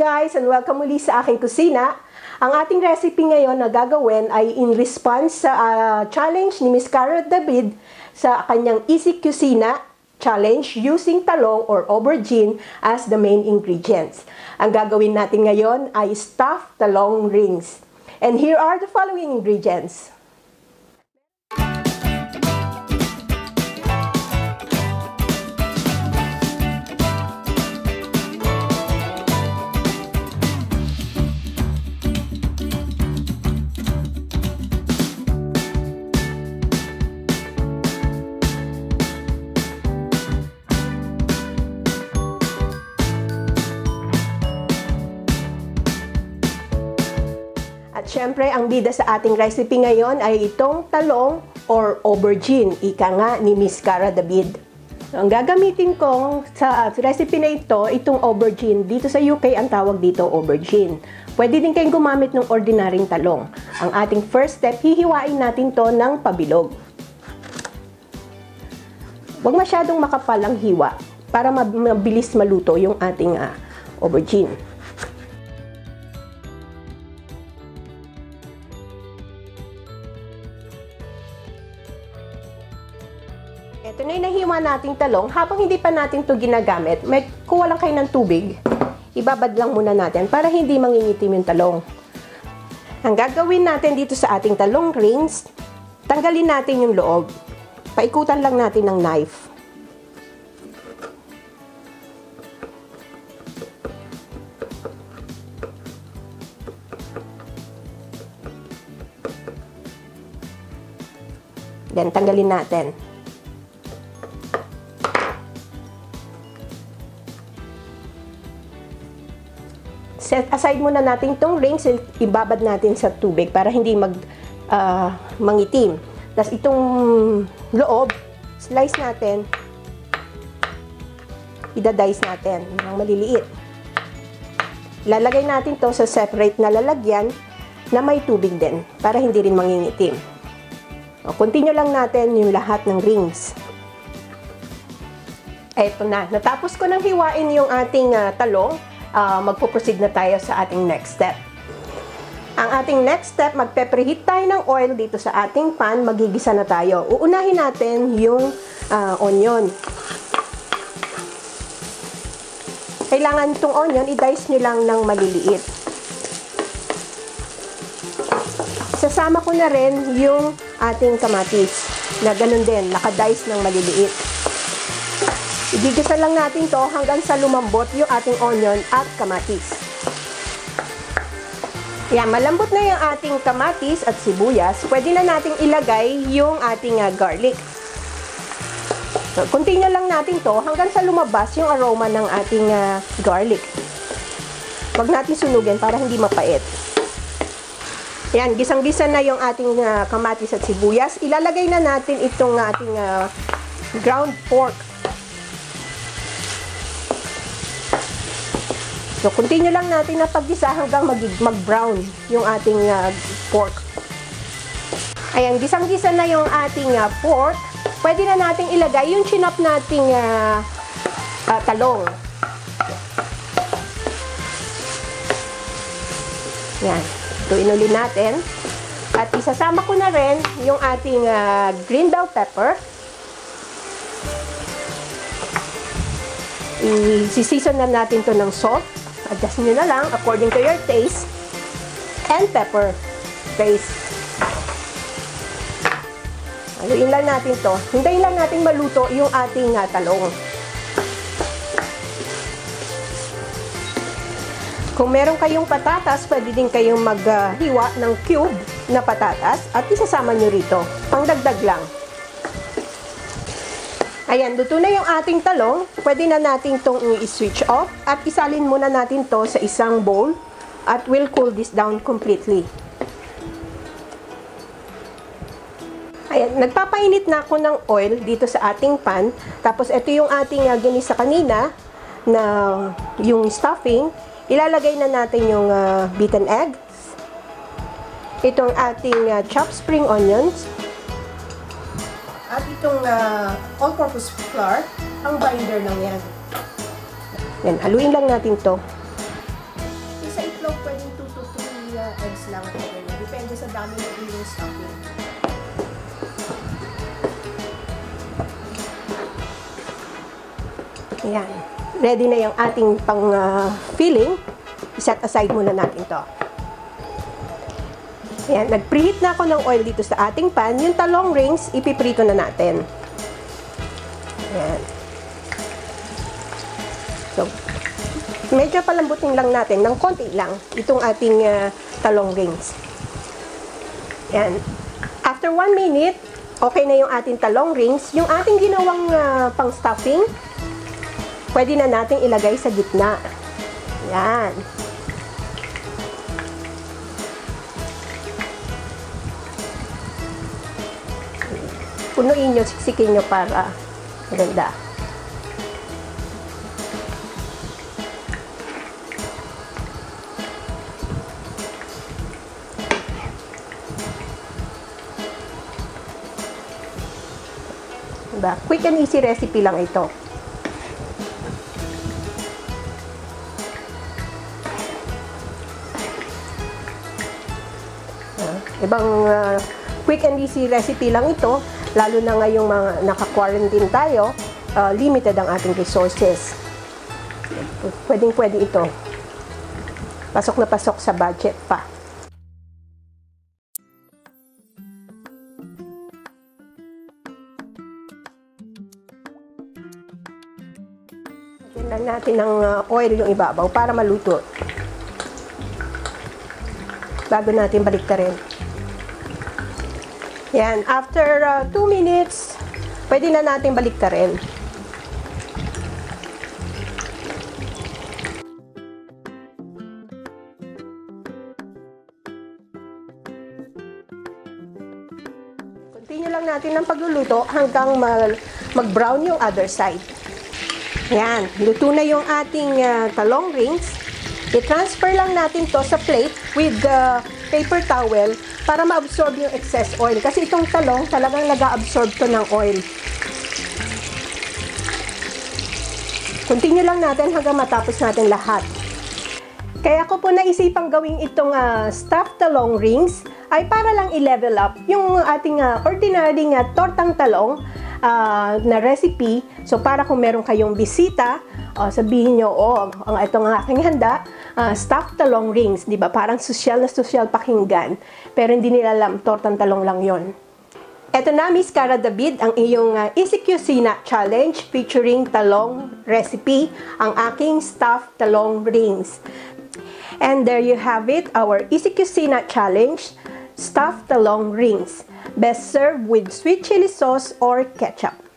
guys and welcome muli sa aking kusina. Ang ating recipe ngayon na gagawin ay in response sa challenge ni Miss Cara David sa kanyang Easy Kusina Challenge using talong or aubergine as the main ingredients. Ang gagawin natin ngayon ay stuffed talong rings. And here are the following ingredients. At syempre, ang bida sa ating recipe ngayon ay itong talong or aubergine, ika nga ni Miss Cara David. Ang gagamitin kong sa recipe na ito, itong aubergine, dito sa UK ang tawag dito aubergine. Pwede din kayong gumamit ng ordinaryong talong. Ang ating first step, hihiwain natin to ng pabilog. Huwag masyadong makapal ang hiwa para mabilis maluto yung ating aubergine. Ito na yung nahiwa nating talong. Habang hindi pa natin ito ginagamit, may kuha lang kayo ng tubig. Ibabad lang muna natin para hindi mangingitim yung talong. Ang gagawin natin dito sa ating talong rings, tanggalin natin yung loob. Paikutan lang natin ng knife. Then, tanggalin natin. Set aside muna natin itong rings, ibabad natin sa tubig para hindi mangitim. Tapos itong loob, slice natin, idadice natin ng maliliit. Lalagay natin to sa separate na lalagyan na may tubig din para hindi rin mangingitim. Continue lang natin yung lahat ng rings. Eto na, natapos ko nang hiwain yung ating talong. Magpo-proceed na tayo sa ating next step. Ang ating next step, magpe-preheat tayo ng oil dito sa ating pan, magigisa na tayo. Uunahin natin yung onion. Kailangan itong onion, i-dice nyo lang ng maliliit. Sasama ko na rin yung ating kamatis na ganun din, naka-dice ng maliliit. Igigisa lang natin to hanggang sa lumambot yung ating onion at kamatis. Yan, malambot na yung ating kamatis at sibuyas. Pwede na nating ilagay yung ating garlic. So, continue lang natin to hanggang sa lumabas yung aroma ng ating garlic. Huwag natin sunugin para hindi mapait. Yan, gisang-gisa na yung ating kamatis at sibuyas. Ilalagay na natin itong ating ground pork. So, continue lang natin na paggisa hanggang mag-brown yung ating pork. Ayan, gisang-gisa na yung ating pork. Pwede na nating ilagay yung chinop nating talong. Yan, tuin ulit natin. At isasama ko na rin yung ating green bell pepper. I-season na natin to ng salt. Adjust nyo na lang according to your taste. And pepper paste. Haluin lang natin to. Hintayin lang natin maluto yung ating talong. Kung meron kayong patatas, pwede din kayong maghiwa ng cube na patatas at isasama nyo rito. Pangdagdag lang. Ayan, luto na yung ating talong. Pwede na natin itong i-switch off at isalin muna natin to sa isang bowl at we'll cool this down completely. Ayan, nagpapainit na ako ng oil dito sa ating pan. Tapos ito yung ating ginisa kanina na yung stuffing. Ilalagay na natin yung beaten eggs. Itong ating chopped spring onions. At itong all-purpose flour, ang binder lang yan. Yan, haluin lang natin to. ilang eggs lang. Depende sa dami ng iyong stuffing. Ayan. Ready na yung ating pang filling. I-set aside muna natin to. Ayan. Nag-preheat na ako ng oil dito sa ating pan. Yung talong rings, ipiprito na natin. Ayan. So, medyo palambutin lang natin ng konti lang itong ating talong rings. Ayan. After 1 minute, okay na yung ating talong rings. Yung ating ginawang pang stuffing, pwede na natin ilagay sa gitna. Yan. Punuin nyo, siksikin nyo para maganda. Diba? Quick and easy recipe lang ito. Ibang quick and easy recipe lang ito, lalo na ngayong mga naka-quarantine tayo, limited ang ating resources. Pwedeng-pwede ito. Pasok na pasok sa budget pa. Lagyan lang natin ng oil yung ibabaw para maluto. Bago natin baliktarin. Yan, after 2 minutes, pwede na natin baliktarin. Continue lang natin ang pagluluto hanggang mag-brown yung other side. Yan, luto na yung ating talong rings. I-transfer lang natin to sa plate with paper towel para ma-absorb yung excess oil. Kasi itong talong talagang nag-absorb to ng oil. Continue lang natin hanggang matapos natin lahat. Kaya ko po naisipang gawing itong stuffed talong rings ay para lang i-level up yung ating ordinary tortang talong na recipe. So para kung meron kayong bisita, sabihin nyo, ito ang aking handa, stuffed talong rings, di ba? Parang sosyal na sosyal pakinggan. Pero hindi nila alam, tortang talong lang yon. Eto na, Miss Cara David, ang iyong Easy Cucina Challenge featuring talong recipe, ang aking stuffed talong rings. And there you have it, our Easy Cucina Challenge, stuffed talong rings. Best served with sweet chili sauce or ketchup.